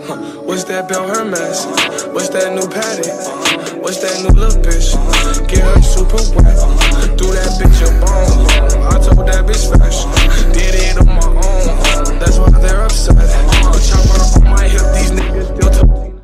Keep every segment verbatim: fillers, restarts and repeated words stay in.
What's that Bell Hermes? What's that new Patty? What's that new little bitch? Get her super wet. Do that bitch a bone. I told that bitch fresh. Did it on my own. That's why they're upset. Chopper on my hip. These niggas still talking.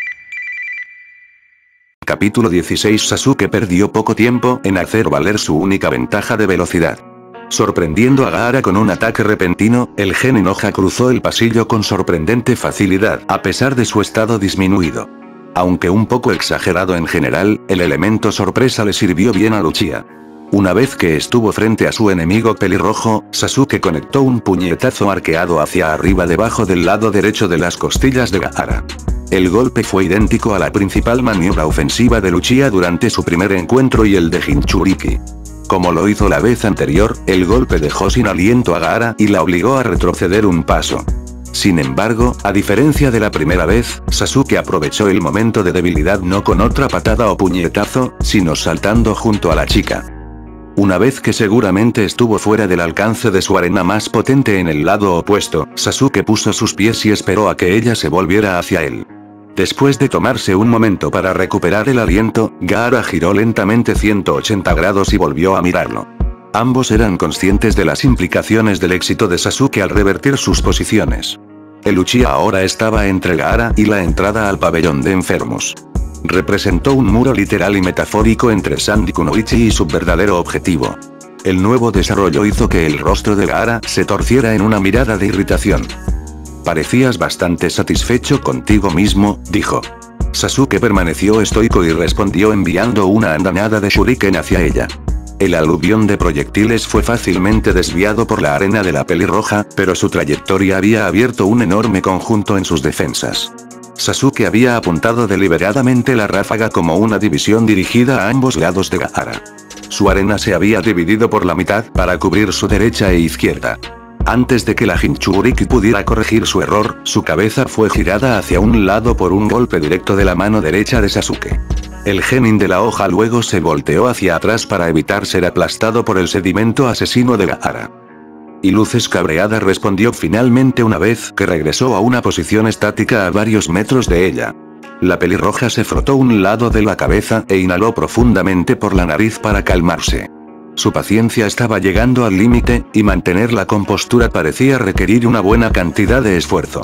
Capítulo dieciséis. Sasuke perdió poco tiempo en hacer valer su única ventaja de velocidad. Sorprendiendo a Gaara con un ataque repentino, el Genin Hoja cruzó el pasillo con sorprendente facilidad, a pesar de su estado disminuido. Aunque un poco exagerado en general, el elemento sorpresa le sirvió bien a Uchiha. Una vez que estuvo frente a su enemigo pelirrojo, Sasuke conectó un puñetazo arqueado hacia arriba debajo del lado derecho de las costillas de Gaara. El golpe fue idéntico a la principal maniobra ofensiva de Uchiha durante su primer encuentro y el de Jinchuriki. Como lo hizo la vez anterior, el golpe dejó sin aliento a Gaara y la obligó a retroceder un paso. Sin embargo, a diferencia de la primera vez, Sasuke aprovechó el momento de debilidad no con otra patada o puñetazo, sino saltando junto a la chica. Una vez que seguramente estuvo fuera del alcance de su arena más potente en el lado opuesto, Sasuke puso sus pies y esperó a que ella se volviera hacia él. Después de tomarse un momento para recuperar el aliento, Gaara giró lentamente ciento ochenta grados y volvió a mirarlo. Ambos eran conscientes de las implicaciones del éxito de Sasuke al revertir sus posiciones. El Uchiha ahora estaba entre Gaara y la entrada al pabellón de enfermos. Representó un muro literal y metafórico entre Sandy Kunoichi y su verdadero objetivo. El nuevo desarrollo hizo que el rostro de Gaara se torciera en una mirada de irritación. Parecías bastante satisfecho contigo mismo, dijo. Sasuke permaneció estoico y respondió enviando una andanada de shuriken hacia ella. El aluvión de proyectiles fue fácilmente desviado por la arena de la pelirroja, pero su trayectoria había abierto un enorme conjunto en sus defensas. Sasuke había apuntado deliberadamente la ráfaga como una división dirigida a ambos lados de Gaara. Su arena se había dividido por la mitad para cubrir su derecha e izquierda. Antes de que la Jinchuriki pudiera corregir su error, su cabeza fue girada hacia un lado por un golpe directo de la mano derecha de Sasuke. El genin de la hoja luego se volteó hacia atrás para evitar ser aplastado por el sedimento asesino de Gaara. Y Luces cabreada respondió finalmente una vez que regresó a una posición estática a varios metros de ella. La pelirroja se frotó un lado de la cabeza e inhaló profundamente por la nariz para calmarse. Su paciencia estaba llegando al límite, y mantener la compostura parecía requerir una buena cantidad de esfuerzo.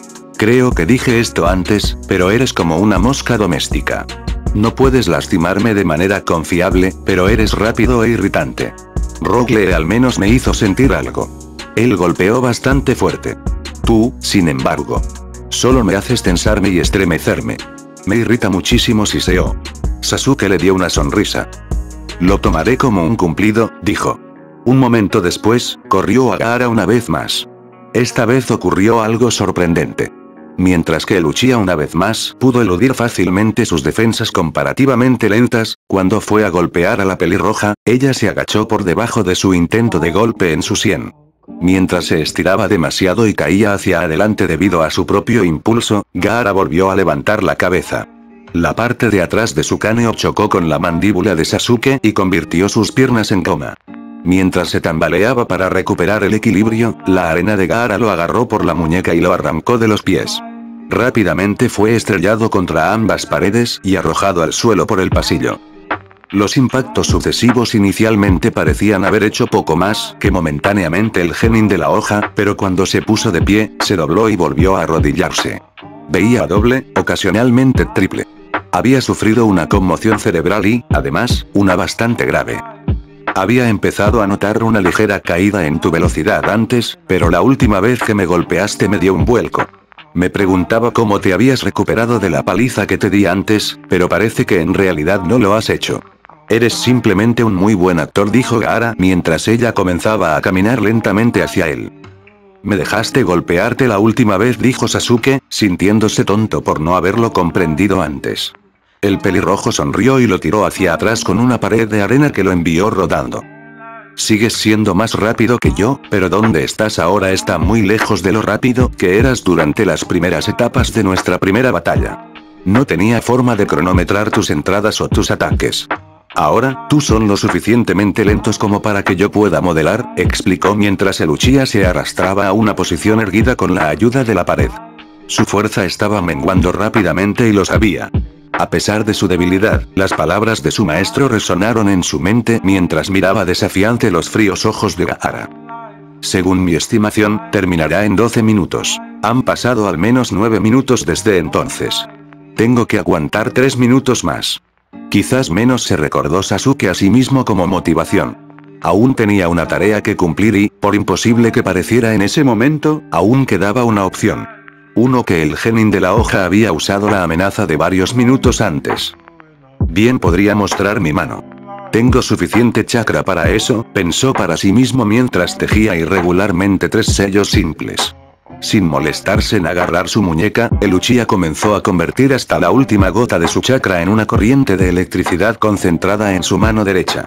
Creo que dije esto antes, pero eres como una mosca doméstica. No puedes lastimarme de manera confiable, pero eres rápido e irritante. Rogue al menos me hizo sentir algo. Él golpeó bastante fuerte. Tú, sin embargo, solo me haces tensarme y estremecerme. Me irrita muchísimo si seo. Sasuke le dio una sonrisa. Lo tomaré como un cumplido, dijo. Un momento después, corrió a Gaara una vez más. Esta vez ocurrió algo sorprendente. Mientras que el Uchiha una vez más pudo eludir fácilmente sus defensas comparativamente lentas, cuando fue a golpear a la pelirroja, ella se agachó por debajo de su intento de golpe en su sien. Mientras se estiraba demasiado y caía hacia adelante debido a su propio impulso, Gaara volvió a levantar la cabeza. La parte de atrás de su cráneo chocó con la mandíbula de Sasuke y convirtió sus piernas en goma. Mientras se tambaleaba para recuperar el equilibrio, la arena de Gaara lo agarró por la muñeca y lo arrancó de los pies. Rápidamente fue estrellado contra ambas paredes y arrojado al suelo por el pasillo. Los impactos sucesivos inicialmente parecían haber hecho poco más que momentáneamente el genin de la hoja, pero cuando se puso de pie, se dobló y volvió a arrodillarse. Veía doble, ocasionalmente triple. Había sufrido una conmoción cerebral y, además, una bastante grave. Había empezado a notar una ligera caída en tu velocidad antes, pero la última vez que me golpeaste me dio un vuelco. Me preguntaba cómo te habías recuperado de la paliza que te di antes, pero parece que en realidad no lo has hecho. Eres simplemente un muy buen actor, dijo Gaara mientras ella comenzaba a caminar lentamente hacia él. Me dejaste golpearte la última vez, dijo Sasuke, sintiéndose tonto por no haberlo comprendido antes. El pelirrojo sonrió y lo tiró hacia atrás con una pared de arena que lo envió rodando. Sigues siendo más rápido que yo, pero donde estás ahora está muy lejos de lo rápido que eras durante las primeras etapas de nuestra primera batalla. No tenía forma de cronometrar tus entradas o tus ataques. Ahora, tú son lo suficientemente lentos como para que yo pueda modelar, explicó mientras el Uchiha se arrastraba a una posición erguida con la ayuda de la pared. Su fuerza estaba menguando rápidamente y lo sabía. A pesar de su debilidad, las palabras de su maestro resonaron en su mente mientras miraba desafiante los fríos ojos de Gaara. Según mi estimación, terminará en doce minutos. Han pasado al menos nueve minutos desde entonces. Tengo que aguantar tres minutos más. Quizás menos, se recordó Sasuke a sí mismo como motivación. Aún tenía una tarea que cumplir y, por imposible que pareciera en ese momento, aún quedaba una opción. Uno que el genin de la hoja había usado la amenaza de varios minutos antes. Bien, podría mostrar mi mano. Tengo suficiente chakra para eso, pensó para sí mismo mientras tejía irregularmente tres sellos simples. Sin molestarse en agarrar su muñeca, el Uchiha comenzó a convertir hasta la última gota de su chakra en una corriente de electricidad concentrada en su mano derecha.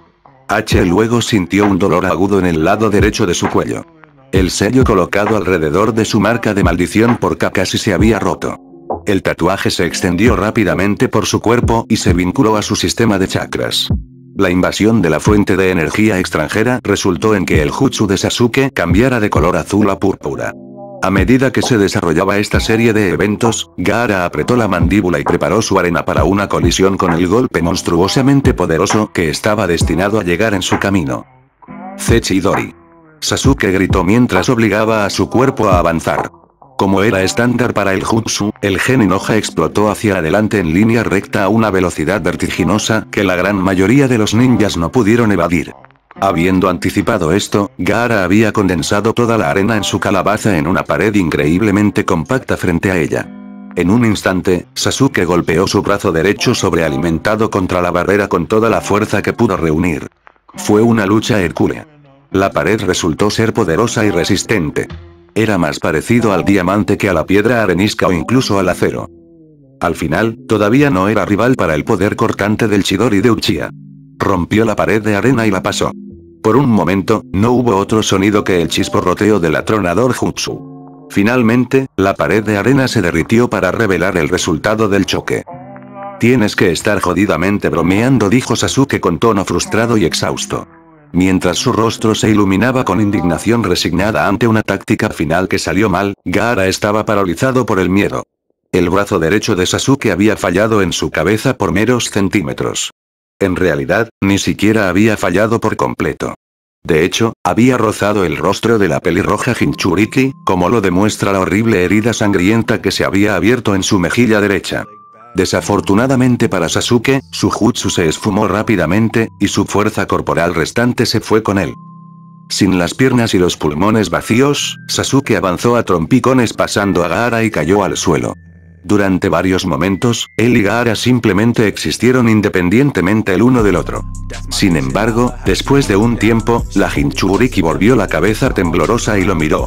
H luego sintió un dolor agudo en el lado derecho de su cuello. El sello colocado alrededor de su marca de maldición por Kakashi se había roto. El tatuaje se extendió rápidamente por su cuerpo y se vinculó a su sistema de chakras. La invasión de la fuente de energía extranjera resultó en que el jutsu de Sasuke cambiara de color azul a púrpura. A medida que se desarrollaba esta serie de eventos, Gaara apretó la mandíbula y preparó su arena para una colisión con el golpe monstruosamente poderoso que estaba destinado a llegar en su camino. Zechidori. Sasuke gritó mientras obligaba a su cuerpo a avanzar. Como era estándar para el jutsu, el genin hoja explotó hacia adelante en línea recta a una velocidad vertiginosa que la gran mayoría de los ninjas no pudieron evadir. Habiendo anticipado esto, Gaara había condensado toda la arena en su calabaza en una pared increíblemente compacta frente a ella. En un instante, Sasuke golpeó su brazo derecho sobrealimentado contra la barrera con toda la fuerza que pudo reunir. Fue una lucha hercúlea. La pared resultó ser poderosa y resistente. Era más parecido al diamante que a la piedra arenisca o incluso al acero. Al final, todavía no era rival para el poder cortante del Chidori de Uchiha. Rompió la pared de arena y la pasó. Por un momento, no hubo otro sonido que el chisporroteo del atronador jutsu. Finalmente, la pared de arena se derritió para revelar el resultado del choque. Tienes que estar jodidamente bromeando, dijo Sasuke con tono frustrado y exhausto. Mientras su rostro se iluminaba con indignación resignada ante una táctica final que salió mal, Gaara estaba paralizado por el miedo. El brazo derecho de Sasuke había fallado en su cabeza por meros centímetros. En realidad, ni siquiera había fallado por completo. De hecho, había rozado el rostro de la pelirroja Jinchuriki, como lo demuestra la horrible herida sangrienta que se había abierto en su mejilla derecha. Desafortunadamente para Sasuke, su jutsu se esfumó rápidamente, y su fuerza corporal restante se fue con él. Sin las piernas y los pulmones vacíos, Sasuke avanzó a trompicones pasando a Gaara y cayó al suelo. Durante varios momentos, él y Gaara simplemente existieron independientemente el uno del otro. Sin embargo, después de un tiempo, la Jinchuriki volvió la cabeza temblorosa y lo miró.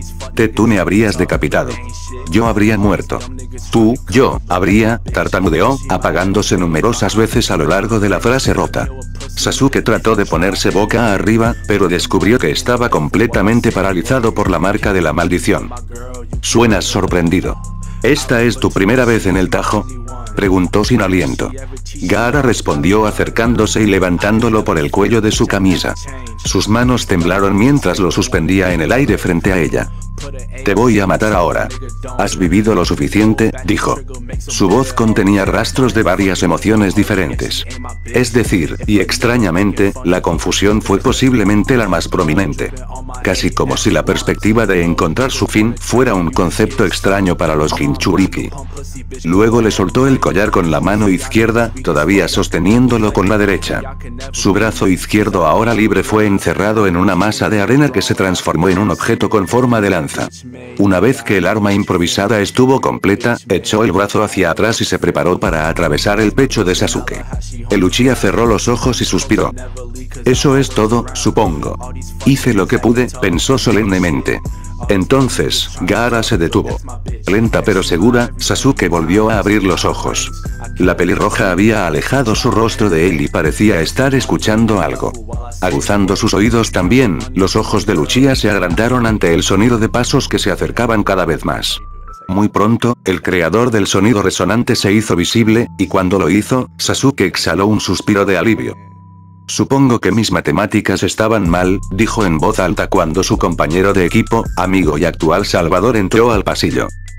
Te tú me habrías decapitado. Yo habría muerto. Tú, yo, habría, tartamudeó, apagándose numerosas veces a lo largo de la frase rota. Sasuke trató de ponerse boca arriba, pero descubrió que estaba completamente paralizado por la marca de la maldición. Suenas sorprendido. ¿Esta es tu primera vez en el Tajo?, preguntó sin aliento. Gaara respondió acercándose y levantándolo por el cuello de su camisa. Sus manos temblaron mientras lo suspendía en el aire frente a ella. Te voy a matar ahora. ¿Has vivido lo suficiente?, dijo. Su voz contenía rastros de varias emociones diferentes. Es decir, y extrañamente, la confusión fue posiblemente la más prominente. Casi como si la perspectiva de encontrar su fin fuera un concepto extraño para los Jinchuriki. Luego le soltó el collar con la mano izquierda, todavía sosteniéndolo con la derecha. Su brazo izquierdo ahora libre fue encerrado en una masa de arena que se transformó en un objeto con forma de lanza. Una vez que el arma improvisada estuvo completa, echó el brazo hacia atrás y se preparó para atravesar el pecho de Sasuke. El Uchiha cerró los ojos y suspiró. Eso es todo, supongo. Hice lo que pude, pensó solemnemente. Entonces, Gaara se detuvo. Lenta pero segura, Sasuke volvió a abrir los ojos. La pelirroja había alejado su rostro de él y parecía estar escuchando algo. Aguzando sus oídos también, los ojos de Uchiha se agrandaron ante el sonido de pasos que se acercaban cada vez más. Muy pronto, el creador del sonido resonante se hizo visible, y cuando lo hizo, Sasuke exhaló un suspiro de alivio. Supongo que mis matemáticas estaban mal, dijo en voz alta cuando su compañero de equipo, amigo y actual salvador entró al pasillo.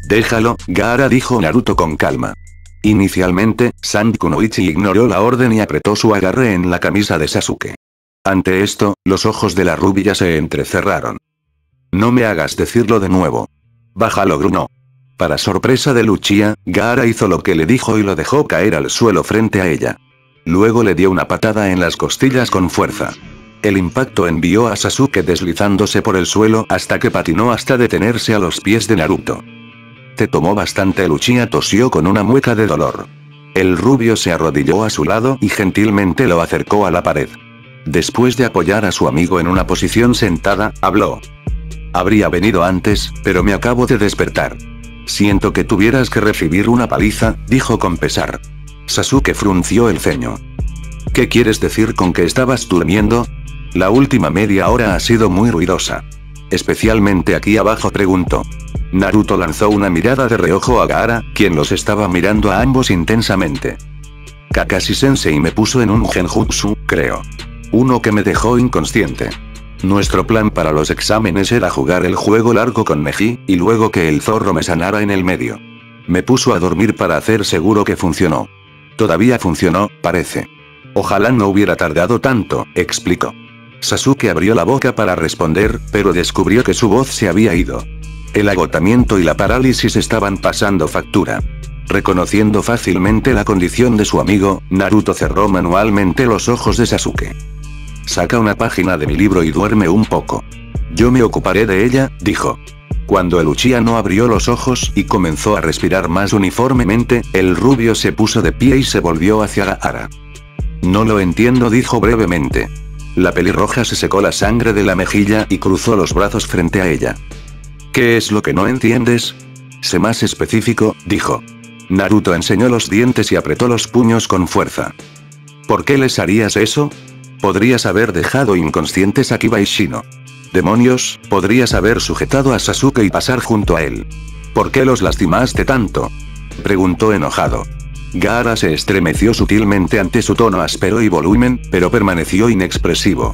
Déjalo, Gaara, dijo Naruto con calma. Inicialmente, Sand Kunoichi ignoró la orden y apretó su agarre en la camisa de Sasuke. Ante esto, los ojos de la rubia se entrecerraron. No me hagas decirlo de nuevo. Bájalo, grunó. Para sorpresa de Luchia, Gaara hizo lo que le dijo y lo dejó caer al suelo frente a ella. Luego le dio una patada en las costillas con fuerza. El impacto envió a Sasuke deslizándose por el suelo hasta que patinó hasta detenerse a los pies de Naruto. Te tomó bastante, Luchia tosió con una mueca de dolor. El rubio se arrodilló a su lado y gentilmente lo acercó a la pared. Después de apoyar a su amigo en una posición sentada, habló. Habría venido antes, pero me acabo de despertar. Siento que tuvieras que recibir una paliza, dijo con pesar. Sasuke frunció el ceño. ¿Qué quieres decir con que estabas durmiendo? La última media hora ha sido muy ruidosa. Especialmente aquí abajo, preguntó. Naruto lanzó una mirada de reojo a Gaara, quien los estaba mirando a ambos intensamente. Kakashi Sensei me puso en un genjutsu, creo. Uno que me dejó inconsciente. Nuestro plan para los exámenes era jugar el juego largo con Neji, y luego que el zorro me sanara en el medio. Me puso a dormir para hacer seguro que funcionó. Todavía funcionó, parece. Ojalá no hubiera tardado tanto, explicó. Sasuke abrió la boca para responder, pero descubrió que su voz se había ido. El agotamiento y la parálisis estaban pasando factura. Reconociendo fácilmente la condición de su amigo, Naruto cerró manualmente los ojos de Sasuke. Saca una página de mi libro y duerme un poco. Yo me ocuparé de ella, dijo. Cuando el Uchiha no abrió los ojos y comenzó a respirar más uniformemente, el rubio se puso de pie y se volvió hacia Gaara. No lo entiendo, dijo brevemente. La pelirroja se secó la sangre de la mejilla y cruzó los brazos frente a ella. ¿Qué es lo que no entiendes? Sé más específico, dijo. Naruto enseñó los dientes y apretó los puños con fuerza. ¿Por qué les harías eso? Podrías haber dejado inconscientes a Kiba y Shino. Demonios, podrías haber sujetado a Sasuke y pasar junto a él. ¿Por qué los lastimaste tanto? Preguntó enojado. Gaara se estremeció sutilmente ante su tono áspero y volumen, pero permaneció inexpresivo.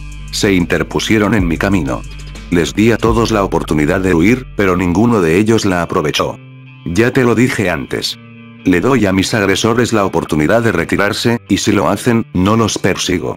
Se interpusieron en mi camino. Les di a todos la oportunidad de huir, pero ninguno de ellos la aprovechó. Ya te lo dije antes. Le doy a mis agresores la oportunidad de retirarse, y si lo hacen, no los persigo.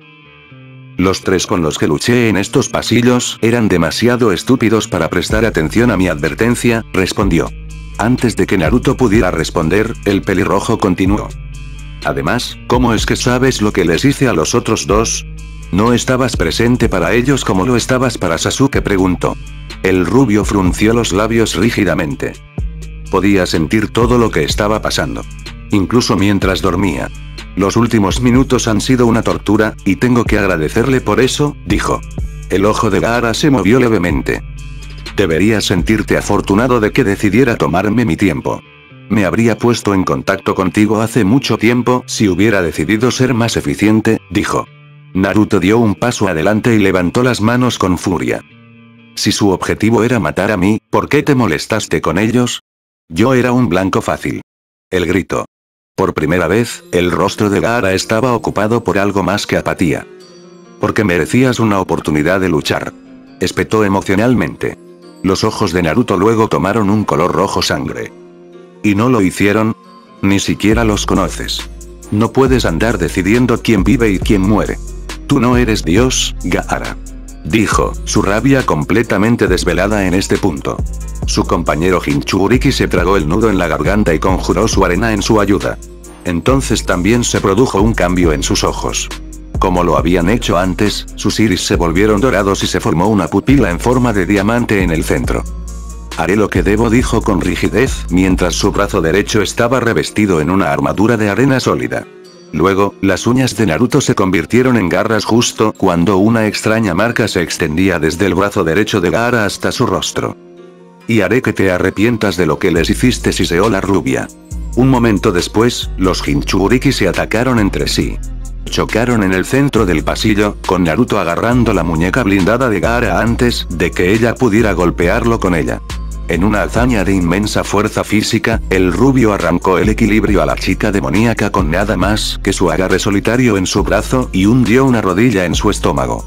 Los tres con los que luché en estos pasillos eran demasiado estúpidos para prestar atención a mi advertencia, respondió. Antes de que Naruto pudiera responder, el pelirrojo continuó. Además, ¿cómo es que sabes lo que les hice a los otros dos? ¿No estabas presente para ellos como lo estabas para Sasuke?, preguntó. El rubio frunció los labios rígidamente. Podía sentir todo lo que estaba pasando. Incluso mientras dormía. Los últimos minutos han sido una tortura, y tengo que agradecerle por eso, dijo. El ojo de Gaara se movió levemente. Deberías sentirte afortunado de que decidiera tomarme mi tiempo. Me habría puesto en contacto contigo hace mucho tiempo si hubiera decidido ser más eficiente, dijo. Naruto dio un paso adelante y levantó las manos con furia. Si su objetivo era matar a mí, ¿por qué te molestaste con ellos? Yo era un blanco fácil. El grito. Por primera vez, el rostro de Gaara estaba ocupado por algo más que apatía. Porque merecías una oportunidad de luchar. Espetó emocionalmente. Los ojos de Naruto luego tomaron un color rojo sangre. ¿Y no lo hicieron? Ni siquiera los conoces. No puedes andar decidiendo quién vive y quién muere. Tú no eres Dios, Gaara. Dijo, su rabia completamente desvelada en este punto. Su compañero Jinchuriki se tragó el nudo en la garganta y conjuró su arena en su ayuda. Entonces también se produjo un cambio en sus ojos. Como lo habían hecho antes, sus iris se volvieron dorados y se formó una pupila en forma de diamante en el centro. Haré lo que debo, dijo con rigidez, mientras su brazo derecho estaba revestido en una armadura de arena sólida. Luego, las uñas de Naruto se convirtieron en garras justo cuando una extraña marca se extendía desde el brazo derecho de Gaara hasta su rostro. Y haré que te arrepientas de lo que les hiciste, siseó la rubia. Un momento después, los Jinchuriki se atacaron entre sí. Chocaron en el centro del pasillo, con Naruto agarrando la muñeca blindada de Gaara antes de que ella pudiera golpearlo con ella. En una hazaña de inmensa fuerza física, el rubio arrancó el equilibrio a la chica demoníaca con nada más que su agarre solitario en su brazo y hundió una rodilla en su estómago.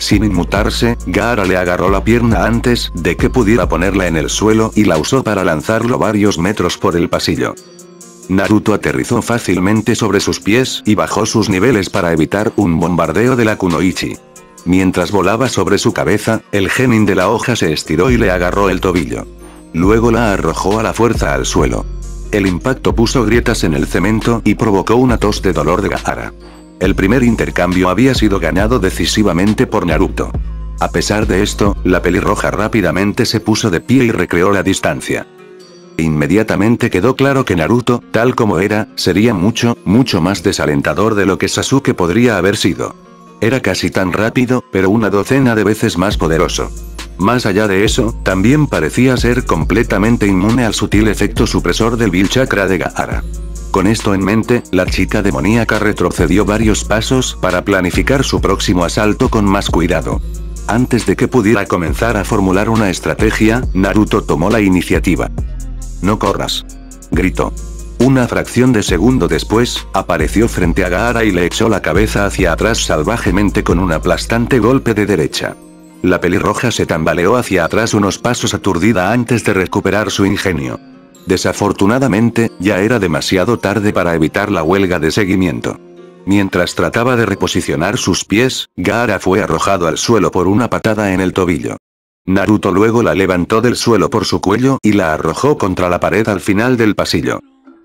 Sin inmutarse, Gaara le agarró la pierna antes de que pudiera ponerla en el suelo y la usó para lanzarlo varios metros por el pasillo. Naruto aterrizó fácilmente sobre sus pies y bajó sus niveles para evitar un bombardeo de la kunoichi. Mientras volaba sobre su cabeza, el genin de la hoja se estiró y le agarró el tobillo. Luego la arrojó a la fuerza al suelo. El impacto puso grietas en el cemento y provocó una tos de dolor de Gaara. El primer intercambio había sido ganado decisivamente por Naruto. A pesar de esto, la pelirroja rápidamente se puso de pie y recreó la distancia. Inmediatamente quedó claro que Naruto, tal como era, sería mucho, mucho más desalentador de lo que Sasuke podría haber sido. Era casi tan rápido, pero una docena de veces más poderoso. Más allá de eso, también parecía ser completamente inmune al sutil efecto supresor del Vil Chakra de Gaara. Con esto en mente, la chica demoníaca retrocedió varios pasos para planificar su próximo asalto con más cuidado. Antes de que pudiera comenzar a formular una estrategia, Naruto tomó la iniciativa. «No corras», gritó. Una fracción de segundo después, apareció frente a Gaara y le echó la cabeza hacia atrás salvajemente con un aplastante golpe de derecha. La pelirroja se tambaleó hacia atrás unos pasos aturdida antes de recuperar su ingenio. Desafortunadamente, ya era demasiado tarde para evitar la huelga de seguimiento. Mientras trataba de reposicionar sus pies, Gaara fue arrojado al suelo por una patada en el tobillo. Naruto luego la levantó del suelo por su cuello y la arrojó contra la pared al final del pasillo.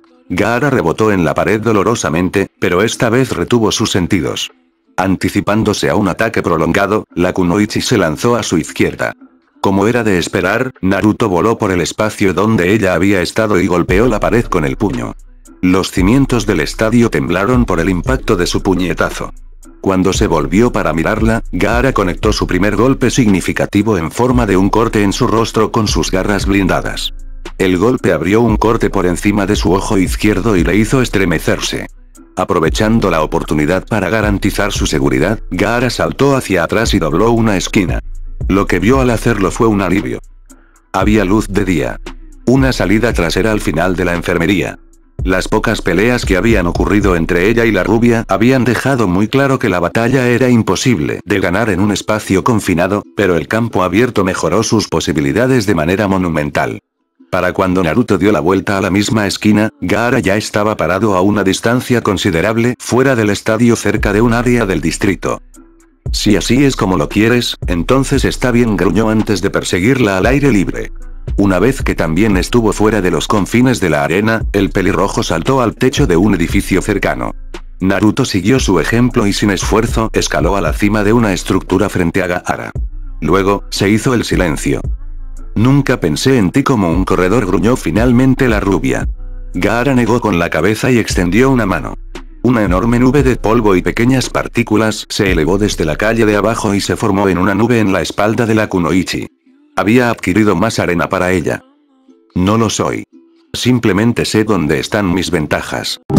Gaara rebotó en la pared dolorosamente, pero esta vez retuvo sus sentidos. Anticipándose a un ataque prolongado, la kunoichi se lanzó a su izquierda. Como era de esperar, Naruto voló por el espacio donde ella había estado y golpeó la pared con el puño. Los cimientos del estadio temblaron por el impacto de su puñetazo. Cuando se volvió para mirarla, Gaara conectó su primer golpe significativo en forma de un corte en su rostro con sus garras blindadas. El golpe abrió un corte por encima de su ojo izquierdo y le hizo estremecerse. Aprovechando la oportunidad para garantizar su seguridad, Gaara saltó hacia atrás y dobló una esquina. Lo que vio al hacerlo fue un alivio. Había luz de día. Una salida trasera al final de la enfermería. Las pocas peleas que habían ocurrido entre ella y la rubia habían dejado muy claro que la batalla era imposible de ganar en un espacio confinado, pero el campo abierto mejoró sus posibilidades de manera monumental. Para cuando Naruto dio la vuelta a la misma esquina, Gaara ya estaba parado a una distancia considerable fuera del estadio cerca de un área del distrito. «Si así es como lo quieres, entonces está bien», gruñó antes de perseguirla al aire libre. Una vez que también estuvo fuera de los confines de la arena, el pelirrojo saltó al techo de un edificio cercano. Naruto siguió su ejemplo y sin esfuerzo escaló a la cima de una estructura frente a Gaara. Luego, se hizo el silencio. «Nunca pensé en ti como un corredor», gruñó finalmente la rubia. Gaara negó con la cabeza y extendió una mano. Una enorme nube de polvo y pequeñas partículas se elevó desde la calle de abajo y se formó en una nube en la espalda de la kunoichi. Había adquirido más arena para ella. «No lo soy. Simplemente sé dónde están mis ventajas».